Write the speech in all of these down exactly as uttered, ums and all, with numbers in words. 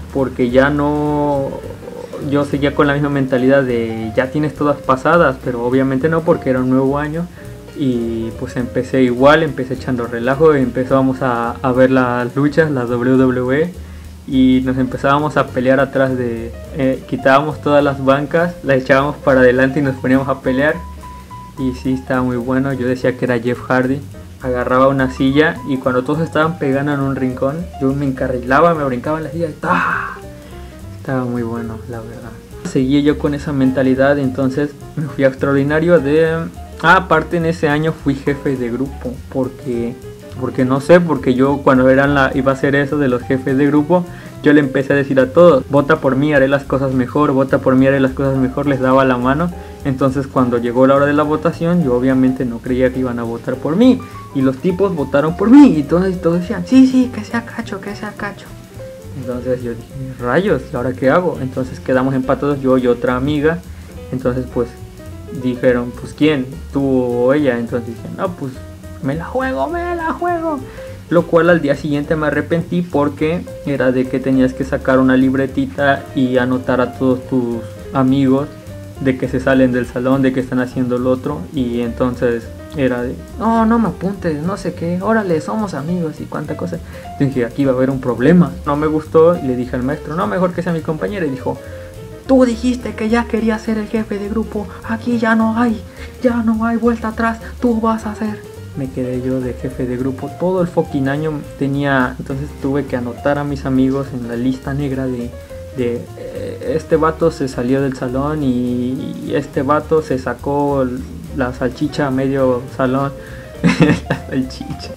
porque ya no, yo seguía con la misma mentalidad de ya tienes todas pasadas, pero obviamente no, porque era un nuevo año. Y pues empecé igual, empecé echando relajo, empezábamos a, a ver las luchas, las doble u doble u e, y nos empezábamos a pelear atrás de, eh, quitábamos todas las bancas, las echábamos para adelante y nos poníamos a pelear. Y sí, estaba muy bueno. Yo decía que era Jeff Hardy, agarraba una silla y cuando todos estaban pegando en un rincón, yo me encarrilaba, me brincaba en la silla y ¡ah! Estaba muy bueno, la verdad. Seguí yo con esa mentalidad, entonces me fui a Extraordinario de... Ah, aparte en ese año fui jefe de grupo, porque, porque no sé, porque yo cuando eran la, iba a hacer eso de los jefes de grupo, yo le empecé a decir a todos, vota por mí, haré las cosas mejor, vota por mí, haré las cosas mejor, les daba la mano. Entonces cuando llegó la hora de la votación, yo obviamente no creía que iban a votar por mí, y los tipos votaron por mí, y todos, y todos decían, sí, sí, que sea Cacho, que sea Cacho. Entonces yo dije, rayos, ¿y ahora qué hago? Entonces quedamos empatados yo y otra amiga, entonces pues... dijeron, pues quién, tú o ella. Entonces dije, no, pues me la juego, me la juego. Lo cual al día siguiente me arrepentí, porque era de que tenías que sacar una libretita y anotar a todos tus amigos de que se salen del salón, de que están haciendo lo otro. Y entonces era de, no, no me apuntes, no sé qué, órale, somos amigos y cuánta cosa. Entonces dije, aquí va a haber un problema. No me gustó y le dije al maestro, no, mejor que sea mi compañera. Y dijo, tú dijiste que ya querías ser el jefe de grupo, aquí ya no hay, ya no hay vuelta atrás, tú vas a ser. Me quedé yo de jefe de grupo todo el fucking año tenía, entonces tuve que anotar a mis amigos en la lista negra de, de eh, este vato se salió del salón y, y este vato se sacó la salchicha a medio salón. La salchicha.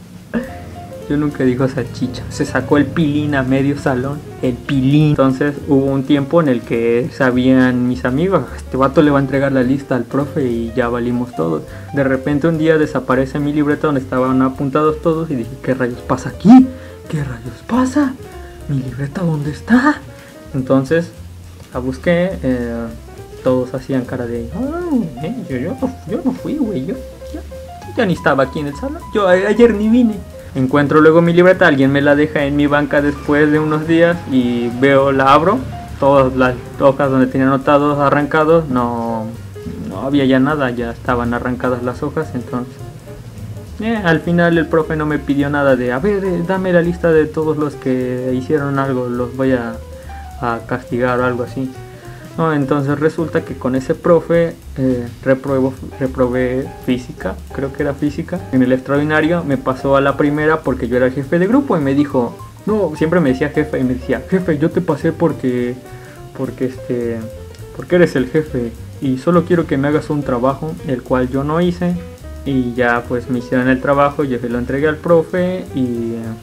Yo nunca digo salchicha. Se sacó el pilín a medio salón. El pilín. Entonces hubo un tiempo en el que sabían mis amigos, este vato le va a entregar la lista al profe y ya valimos todos. De repente un día desaparece mi libreta donde estaban apuntados todos y dije, ¿qué rayos pasa aquí? ¿Qué rayos pasa? ¿Mi libreta dónde está? Entonces la busqué. Eh, todos hacían cara de, oh, eh, yo, yo, no, yo no fui, güey. Yo, yo, yo ni estaba aquí en el salón. Yo a, ayer ni vine. Encuentro luego mi libreta, alguien me la deja en mi banca después de unos días y veo, la abro, todas las hojas donde tenía anotados arrancados, no, no había ya nada, ya estaban arrancadas las hojas. Entonces eh, al final el profe no me pidió nada de, a ver, eh, dame la lista de todos los que hicieron algo, los voy a, a castigar o algo así. No, entonces resulta que con ese profe eh, reprobo, reprobé física, creo que era física. En el extraordinario me pasó a la primera porque yo era el jefe de grupo y me dijo, no, siempre me decía jefe y me decía, jefe, yo te pasé porque, porque este, porque eres el jefe y solo quiero que me hagas un trabajo, el cual yo no hice. Y ya pues me hicieron el trabajo, yo se lo entregué al profe y eh,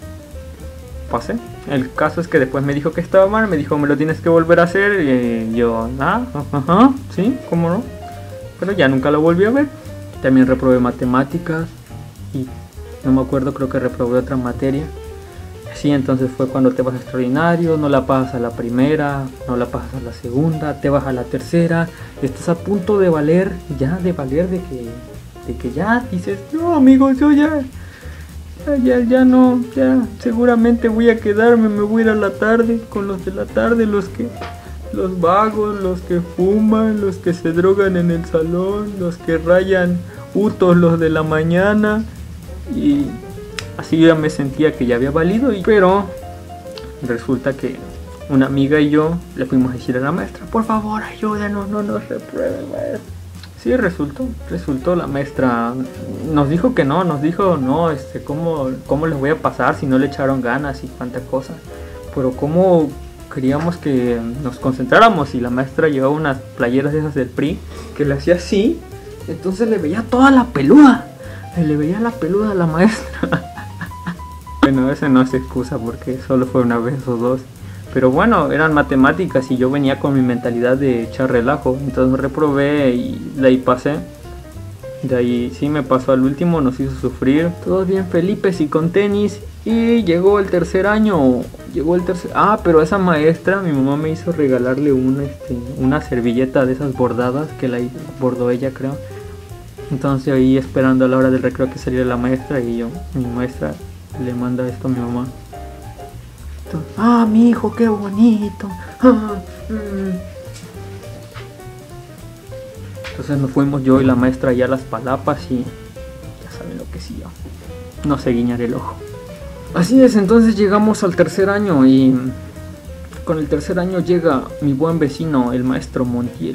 pasé. El caso es que después me dijo que estaba mal, me dijo, me lo tienes que volver a hacer. Y yo, ah, ajá, sí, cómo no. Pero ya nunca lo volví a ver. También reprobé matemáticas y no me acuerdo, creo que reprobé otra materia. Sí, entonces fue cuando te vas a extraordinario, no la pasas a la primera, no la pasas a la segunda, te vas a la tercera, estás a punto de valer, ya de valer, de que, de que ya dices, no amigos, yo ya... Ya, ya no, ya seguramente voy a quedarme, me voy a ir a la tarde con los de la tarde, los que, los vagos, los que fuman, los que se drogan en el salón, los que rayan putos los de la mañana. Y así ya me sentía que ya había valido, y, pero resulta que una amiga y yo le fuimos a decir a la maestra, por favor ayúdanos, no nos reprueben, maestra. Sí, resultó, resultó, la maestra nos dijo que no, nos dijo, no, este, ¿cómo, cómo les voy a pasar si no le echaron ganas y cuánta cosa? Pero cómo queríamos que nos concentráramos, y la maestra llevaba unas playeras de esas del P R I, que le hacía así, entonces le veía toda la peluda, le veía la peluda a la maestra. Bueno, esa no es excusa porque solo fue una vez o dos. Pero bueno, eran matemáticas y yo venía con mi mentalidad de echar relajo. Entonces reprobé y de ahí pasé. De ahí sí me pasó al último, nos hizo sufrir. Todos bien felices y con tenis. Y llegó el tercer año. Llegó el tercer... Ah, pero esa maestra, mi mamá me hizo regalarle una, este, una servilleta de esas bordadas que la bordó ella, creo. Entonces ahí esperando a la hora del recreo que saliera la maestra, y yo, mi maestra le manda esto a mi mamá. bonito. Ah, mi hijo, qué bonito. Ah, mm. Entonces nos fuimos yo y la maestra allá a las palapas y ya saben lo que siguió. No sé guiñar el ojo. Así es, entonces llegamos al tercer año y con el tercer año llega mi buen vecino, el maestro Montiel.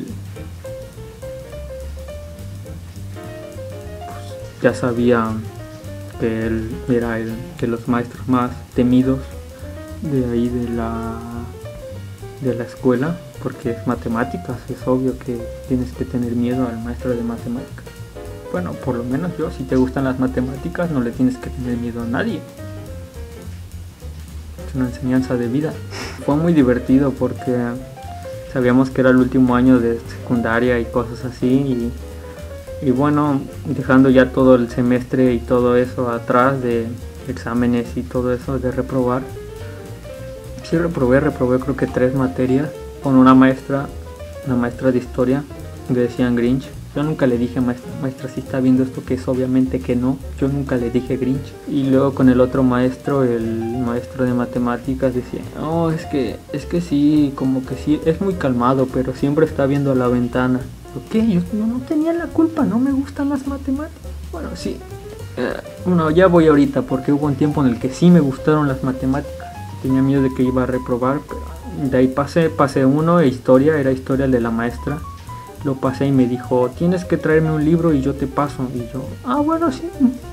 Pues ya sabía que él era el que los maestros más temidos de ahí de la de la escuela, porque es matemáticas, es obvio que tienes que tener miedo al maestro de matemáticas. Bueno, por lo menos yo, si te gustan las matemáticas, no le tienes que tener miedo a nadie. Es una enseñanza de vida. Fue muy divertido porque sabíamos que era el último año de secundaria y cosas así, y, y bueno, dejando ya todo el semestre y todo eso atrás de exámenes y todo eso de reprobar. Sí reprobé, reprobé creo que tres materias con una maestra, una maestra de historia, le decían Grinch. Yo nunca le dije, maestra, maestra, si está viendo esto, que es obviamente que no. Yo nunca le dije Grinch. Y luego con el otro maestro, el maestro de matemáticas, decía, no, es que, es que sí, como que sí, es muy calmado, pero siempre está viendo a la ventana. ¿Qué? Yo, yo no tenía la culpa, no me gustan las matemáticas. Bueno, sí. Eh, bueno, ya voy ahorita, porque hubo un tiempo en el que sí me gustaron las matemáticas. Tenía miedo de que iba a reprobar, pero de ahí pasé, pasé uno, e historia, era historia de la maestra. Lo pasé y me dijo, tienes que traerme un libro y yo te paso. Y yo, ah, bueno, sí.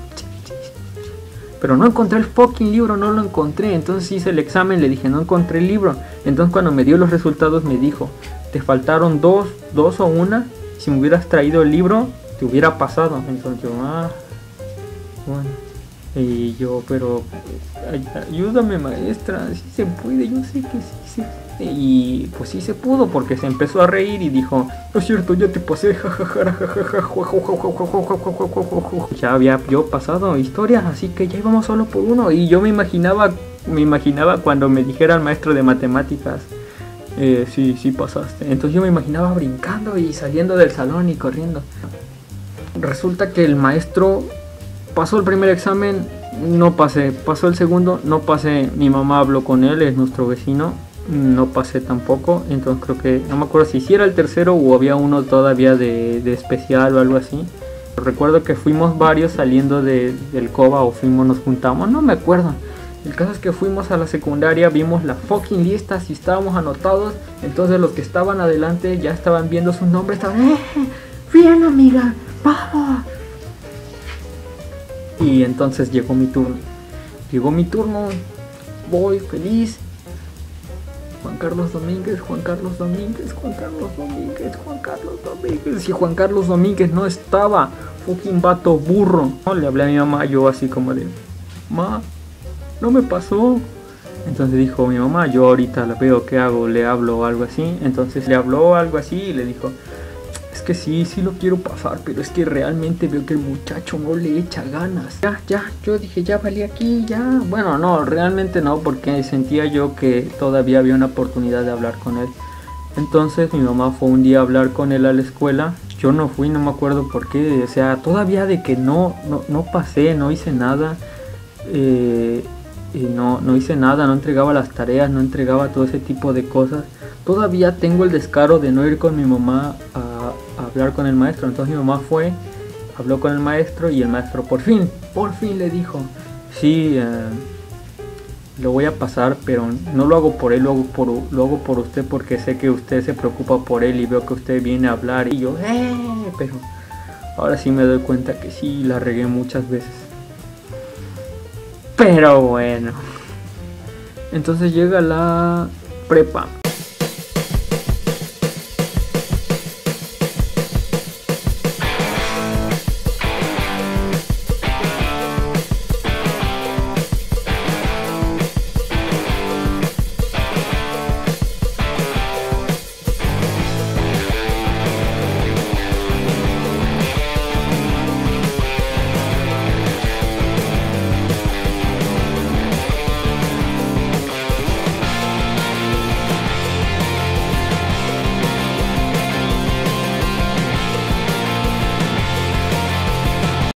Pero no encontré el fucking libro, no lo encontré. Entonces hice el examen, le dije, no encontré el libro. Entonces cuando me dio los resultados me dijo, te faltaron dos, dos o una. Si me hubieras traído el libro, te hubiera pasado. Entonces yo, ah, bueno. Y yo, pero ay, ayúdame maestra, si se puede, yo sé que sí se puede. Y pues sí se pudo, porque se empezó a reír y dijo, no es cierto, ya te pasé, jajaja. Ya había yo pasado historia, así que ya íbamos solo por uno. Y yo me imaginaba, me imaginaba cuando me dijera el maestro de matemáticas, eh, sí, sí pasaste. Entonces yo me imaginaba brincando y saliendo del salón y corriendo. Resulta que el maestro pasó el primer examen, no pasé. Pasó el segundo, no pasé. Mi mamá habló con él, es nuestro vecino, no pasé tampoco. Entonces creo que, no me acuerdo si era el tercero o había uno todavía de, de especial o algo así. Recuerdo que fuimos varios saliendo de, del COBA o fuimos, nos juntamos, no me acuerdo. El caso es que fuimos a la secundaria, vimos la fucking lista, si estábamos anotados. Entonces los que estaban adelante ya estaban viendo sus nombres, estaban, ¡eh! ¡Bien, amiga! ¡Vamos! Y entonces llegó mi turno. Llegó mi turno. Voy feliz. Juan Carlos Domínguez, Juan Carlos Domínguez, Juan Carlos Domínguez, Juan Carlos Domínguez. Y Juan Carlos Domínguez no estaba. Fucking vato burro. Le hablé a mi mamá, yo así como de, ma, no me pasó. Entonces dijo mi mamá, yo ahorita la veo, ¿qué hago? Le hablo o algo así. Entonces le habló algo así y le dijo, es que sí, sí lo quiero pasar, pero es que realmente veo que el muchacho no le echa ganas. Ya, ya, yo dije, ya valí aquí, ya. Bueno, no, realmente no, porque sentía yo que todavía había una oportunidad de hablar con él. Entonces mi mamá fue un día a hablar con él a la escuela. Yo no fui, no me acuerdo por qué. O sea, todavía de que no, no, no pasé, no hice nada. Eh, y no, no hice nada, no entregaba las tareas, no entregaba todo ese tipo de cosas. Todavía tengo el descaro de no ir con mi mamá a, a hablar con el maestro. Entonces mi mamá fue, habló con el maestro y el maestro por fin, por fin le dijo, sí, eh, lo voy a pasar, pero no lo hago por él, lo hago por, lo hago por usted, porque sé que usted se preocupa por él y veo que usted viene a hablar. Y yo, eh, pero ahora sí me doy cuenta que sí, la regué muchas veces. Pero bueno, entonces llega la prepa.